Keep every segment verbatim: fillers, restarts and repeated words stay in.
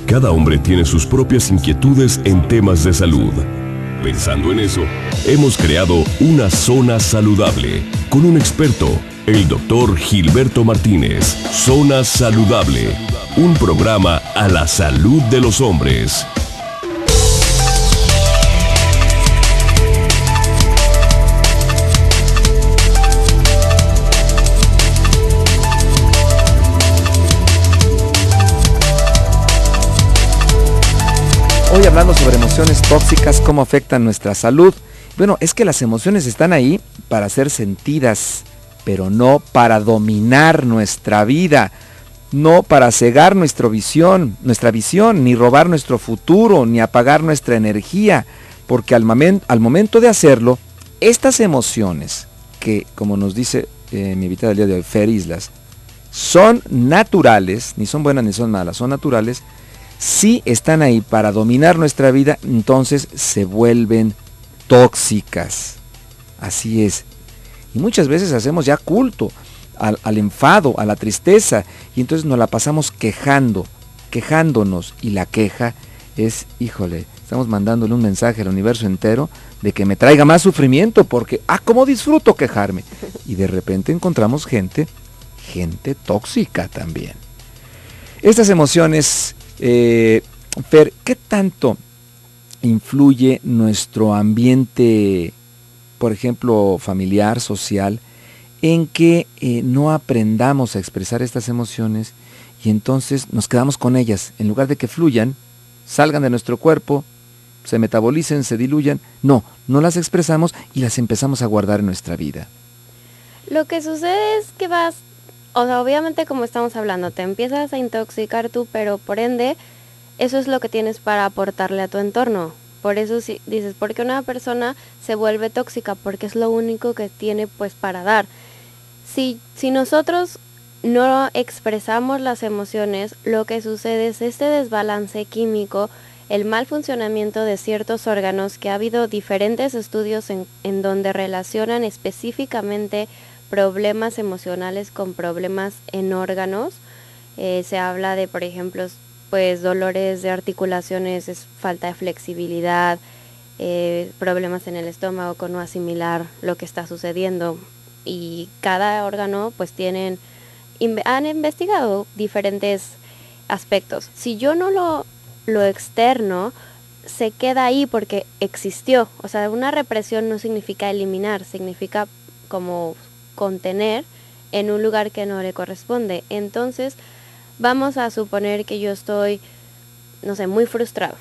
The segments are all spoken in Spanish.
Cada hombre tiene sus propias inquietudes en temas de salud. Pensando en eso, hemos creado una zona saludable con un experto, el doctor Gilberto Martínez. Zona Saludable, un programa a la salud de los hombres. Hoy hablando sobre emociones tóxicas, cómo afectan nuestra salud. Bueno, es que las emociones están ahí para ser sentidas, pero no para dominar nuestra vida, no para cegar nuestra visión, nuestra visión, ni robar nuestro futuro, ni apagar nuestra energía, porque al, momen, al momento de hacerlo, estas emociones, que como nos dice eh, mi invitada del día de hoy, Fer Islas, son naturales, ni son buenas ni son malas, son naturales. Si están ahí para dominar nuestra vida, entonces se vuelven tóxicas. Así es. Y muchas veces hacemos ya culto al, al enfado, a la tristeza, y entonces nos la pasamos quejando, quejándonos. Y la queja es, híjole, estamos mandándole un mensaje al universo entero de que me traiga más sufrimiento, porque, ah, cómo disfruto quejarme. Y de repente encontramos gente, gente tóxica también. Estas emociones... Eh, Fer, ¿qué tanto influye nuestro ambiente, por ejemplo, familiar, social, en que eh, no aprendamos a expresar estas emociones y entonces nos quedamos con ellas? En lugar de que fluyan, salgan de nuestro cuerpo, se metabolicen, se diluyan, no, no las expresamos y las empezamos a guardar en nuestra vida. Lo que sucede es que vas... O sea, obviamente como estamos hablando, te empiezas a intoxicar tú, pero por ende, eso es lo que tienes para aportarle a tu entorno. Por eso si dices, ¿por qué una persona se vuelve tóxica? Porque es lo único que tiene pues para dar. Si, si nosotros no expresamos las emociones, lo que sucede es este desbalance químico, el mal funcionamiento de ciertos órganos, que ha habido diferentes estudios en, en donde relacionan específicamente problemas emocionales con problemas en órganos. Eh, se habla de, por ejemplo, pues dolores de articulaciones, es falta de flexibilidad, eh, problemas en el estómago con no asimilar lo que está sucediendo. Y cada órgano pues tienen, inve- han investigado diferentes aspectos. Si yo no lo, lo externo, se queda ahí porque existió. O sea, una represión no significa eliminar, significa como contener en un lugar que no le corresponde. Entonces vamos a suponer que yo estoy, no sé, muy frustrado,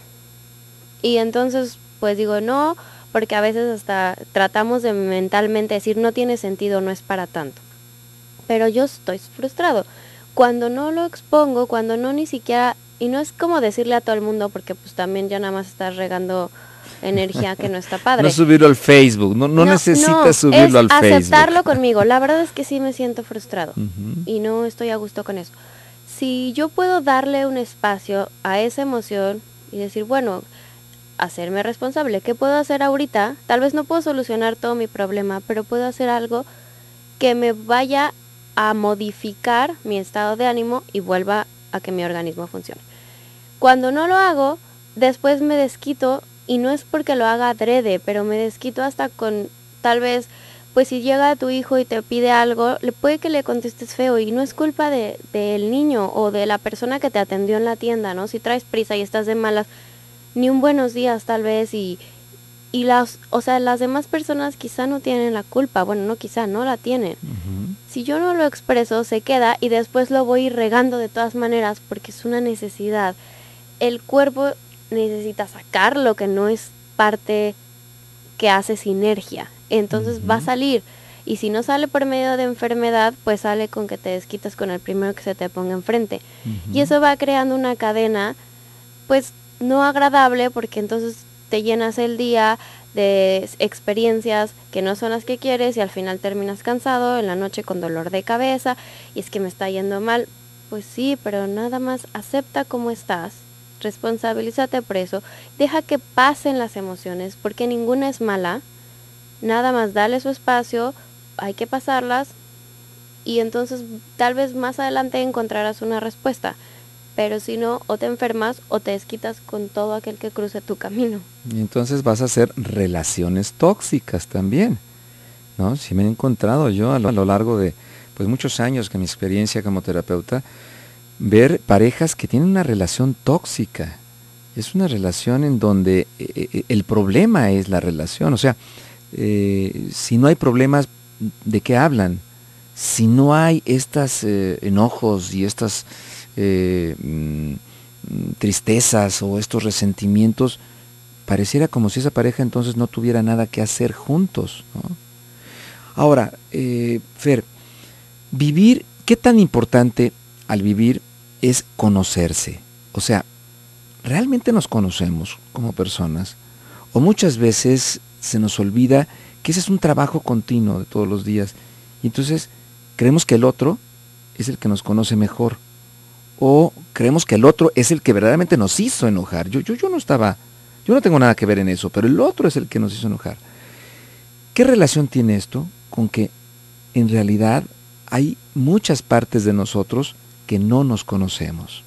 y entonces pues digo no, porque a veces hasta tratamos de mentalmente decir no tiene sentido, no es para tanto, pero yo estoy frustrado. Cuando no lo expongo, cuando no ni siquiera, y no es como decirle a todo el mundo, porque pues también ya nada más estás regando energía que no está padre. No subirlo al Facebook, no, no, no necesitas no, subirlo al Facebook. Aceptarlo conmigo. La verdad es que sí me siento frustrado uh-huh. y no estoy a gusto con eso. Si yo puedo darle un espacio a esa emoción y decir, bueno, hacerme responsable, ¿qué puedo hacer ahorita? Tal vez no puedo solucionar todo mi problema, pero puedo hacer algo que me vaya a modificar mi estado de ánimo y vuelva a que mi organismo funcione. Cuando no lo hago, después me desquito. Y no es porque lo haga adrede, pero me desquito hasta con, tal vez, pues si llega tu hijo y te pide algo, le puede que le contestes feo y no es culpa de del niño o de la persona que te atendió en la tienda, ¿no? Si traes prisa y estás de malas, ni un buenos días tal vez y, y las, o sea, las demás personas quizá no tienen la culpa, bueno, no quizá, no la tienen. Uh-huh. Si yo no lo expreso, se queda y después lo voy regando de todas maneras porque es una necesidad. El cuerpo necesita sacar lo que no es parte que hace sinergia, entonces uh-huh. va a salir, y si no sale por medio de enfermedad, pues sale con que te desquitas con el primero que se te ponga enfrente, uh-huh. y eso va creando una cadena pues no agradable, porque entonces te llenas el día de experiencias que no son las que quieres y al final terminas cansado, en la noche con dolor de cabeza, y es que me está yendo mal. Pues sí, pero nada más acepta cómo estás, responsabilízate por eso, deja que pasen las emociones, porque ninguna es mala, nada más dale su espacio, hay que pasarlas, y entonces tal vez más adelante encontrarás una respuesta, pero si no, o te enfermas o te desquitas con todo aquel que cruce tu camino. Y entonces vas a hacer relaciones tóxicas también, ¿no? Sí me he encontrado yo a lo, a lo largo de pues muchos años que mi experiencia como terapeuta, ver parejas que tienen una relación tóxica. Es una relación en donde eh, el problema es la relación. O sea, eh, si no hay problemas, ¿de qué hablan? Si no hay estos eh, enojos y estas eh, mm, tristezas o estos resentimientos, pareciera como si esa pareja entonces no tuviera nada que hacer juntos, ¿no? Ahora, eh, Fer, vivir, ¿qué tan importante al vivir es conocerse? O sea, ¿realmente nos conocemos como personas? O muchas veces se nos olvida que ese es un trabajo continuo de todos los días. Y entonces creemos que el otro es el que nos conoce mejor. O creemos que el otro es el que verdaderamente nos hizo enojar. Yo, yo, yo no estaba, yo no tengo nada que ver en eso, pero el otro es el que nos hizo enojar. ¿Qué relación tiene esto con que en realidad hay muchas partes de nosotros que no nos conocemos?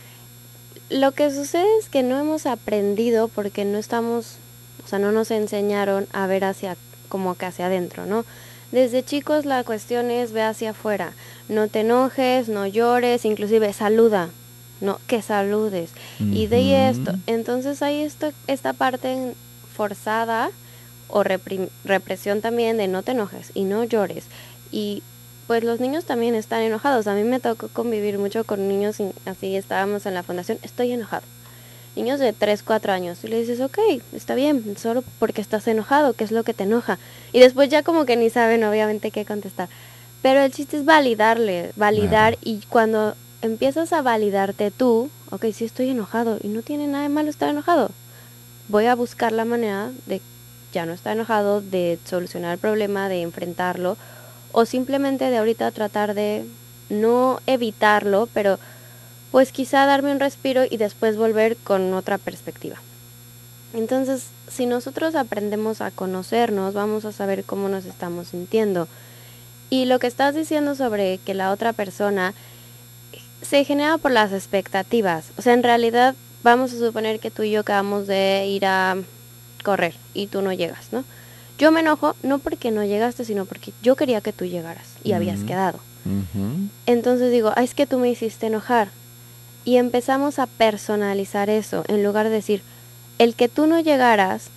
Lo que sucede es que no hemos aprendido porque no estamos, o sea, no nos enseñaron a ver hacia, como que hacia adentro, ¿no? Desde chicos la cuestión es ve hacia afuera, no te enojes, no llores, inclusive saluda, no, que saludes, uh-huh. y de ahí esto, entonces hay esto, esta parte forzada o reprim, represión también de no te enojes y no llores, y pues los niños también están enojados. A mí me tocó convivir mucho con niños, así estábamos en la fundación, estoy enojado. Niños de tres, cuatro años, y le dices, ok, está bien, solo porque estás enojado, ¿qué es lo que te enoja? Y después ya como que ni saben obviamente qué contestar. Pero el chiste es validarle, validar, claro. Y cuando empiezas a validarte tú, ok, sí estoy enojado, y no tiene nada de malo estar enojado. Voy a buscar la manera de ya no estar enojado, de solucionar el problema, de enfrentarlo, o simplemente de ahorita tratar de no evitarlo, pero pues quizá darme un respiro y después volver con otra perspectiva. Entonces, si nosotros aprendemos a conocernos, vamos a saber cómo nos estamos sintiendo. Y lo que estás diciendo sobre que la otra persona se genera por las expectativas. O sea, en realidad vamos a suponer que tú y yo acabamos de ir a correr y tú no llegas, ¿no? Yo me enojo no porque no llegaste, sino porque yo quería que tú llegaras y uh-huh. habías quedado. Uh-huh. Entonces digo, ah, es que tú me hiciste enojar. Y empezamos a personalizar eso, en lugar de decir, el que tú no llegaras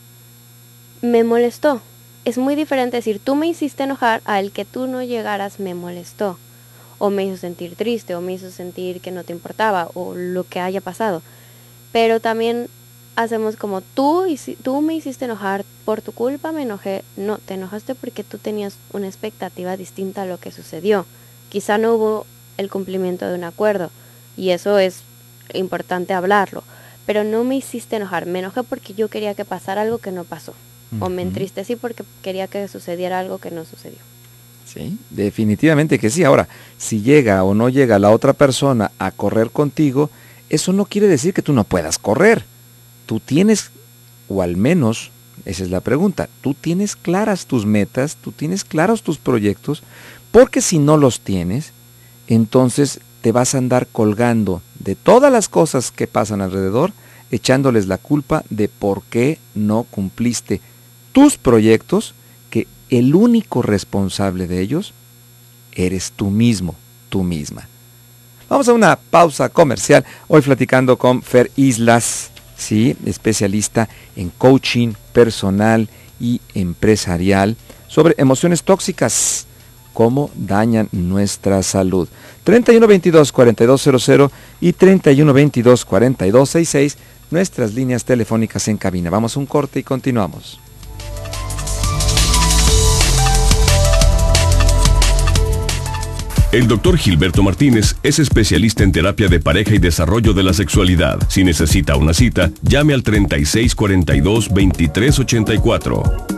me molestó. Es muy diferente decir, tú me hiciste enojar, a el que tú no llegaras me molestó. O me hizo sentir triste, o me hizo sentir que no te importaba, o lo que haya pasado. Pero también hacemos como tú, tú me hiciste enojar, por tu culpa me enojé. No, te enojaste porque tú tenías una expectativa distinta a lo que sucedió. Quizá no hubo el cumplimiento de un acuerdo, y eso es importante hablarlo. Pero no me hiciste enojar, me enojé porque yo quería que pasara algo que no pasó. Uh-huh. O me entristecí porque quería que sucediera algo que no sucedió. Sí, definitivamente que sí. Ahora, si llega o no llega la otra persona a correr contigo, eso no quiere decir que tú no puedas correr. Tú tienes, o al menos, esa es la pregunta, tú tienes claras tus metas, tú tienes claros tus proyectos, porque si no los tienes, entonces te vas a andar colgando de todas las cosas que pasan alrededor, echándoles la culpa de por qué no cumpliste tus proyectos, que el único responsable de ellos eres tú mismo, tú misma. Vamos a una pausa comercial, hoy platicando con Fer Islas, ¿sí? Especialista en coaching personal y empresarial, sobre emociones tóxicas, cómo dañan nuestra salud. treinta y uno veintidós cuarenta y dos cero cero y treinta y uno veintidós cuarenta y dos sesenta y seis, nuestras líneas telefónicas en cabina. Vamos a un corte y continuamos. El doctor Gilberto Martínez es especialista en terapia de pareja y desarrollo de la sexualidad. Si necesita una cita, llame al treinta y seis cuarenta y dos veintitrés ochenta y cuatro.